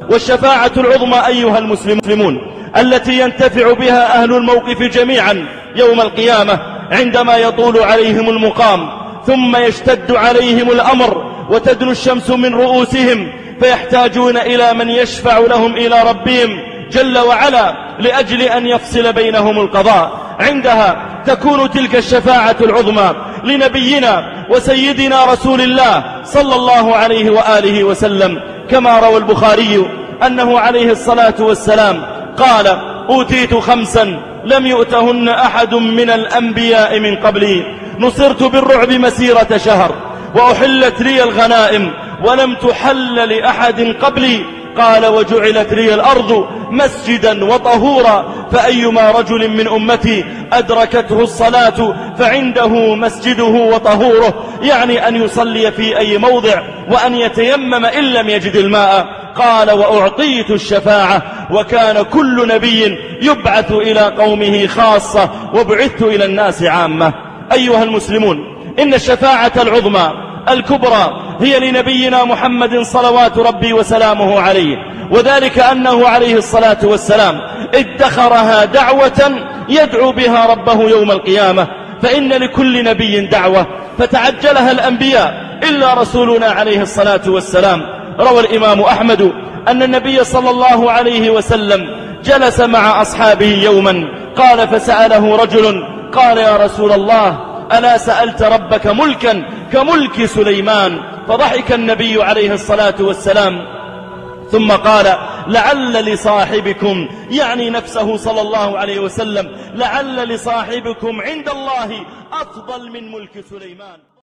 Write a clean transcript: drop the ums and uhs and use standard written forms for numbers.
والشفاعة العظمى أيها المسلمون التي ينتفع بها أهل الموقف جميعا يوم القيامة عندما يطول عليهم المقام ثم يشتد عليهم الأمر وتدنو الشمس من رؤوسهم فيحتاجون إلى من يشفع لهم إلى ربهم جل وعلا لأجل أن يفصل بينهم القضاء. عندها تكون تلك الشفاعة العظمى لنبينا وسيدنا رسول الله صلى الله عليه وآله وسلم، كما روى البخاري أنه عليه الصلاة والسلام قال: أوتيت 5 لم يؤتهن أحد من الأنبياء من قبلي، نصرت بالرعب مسيرة شهر، وأحلت لي الغنائم ولم تحل لأحد قبلي، قال: وجعلت لي الأرض مسجدا وطهورا، فأيما رجل من أمتي أدركته الصلاة فعنده مسجده وطهوره، يعني أن يصلي في أي موضع وأن يتيمم إن لم يجد الماء. قال: وأعطيت الشفاعة، وكان كل نبي يبعث إلى قومه خاصة وبعثت إلى الناس عامة. أيها المسلمون، إن الشفاعة العظمى الكبرى هي لنبينا محمد صلوات ربي وسلامه عليه، وذلك أنه عليه الصلاة والسلام ادخرها دعوة يدعو بها ربه يوم القيامة، فإن لكل نبي دعوة فتعجلها الأنبياء إلا رسولنا عليه الصلاة والسلام. روى الإمام أحمد أن النبي صلى الله عليه وسلم جلس مع أصحابه يوما، قال فسأله رجل قال: يا رسول الله، ألا سألت ربك ملكا كملك سليمان؟ فضحك النبي عليه الصلاة والسلام ثم قال: لعل لصاحبكم، يعني نفسه صلى الله عليه وسلم، لعل لصاحبكم عند الله أفضل من ملك سليمان.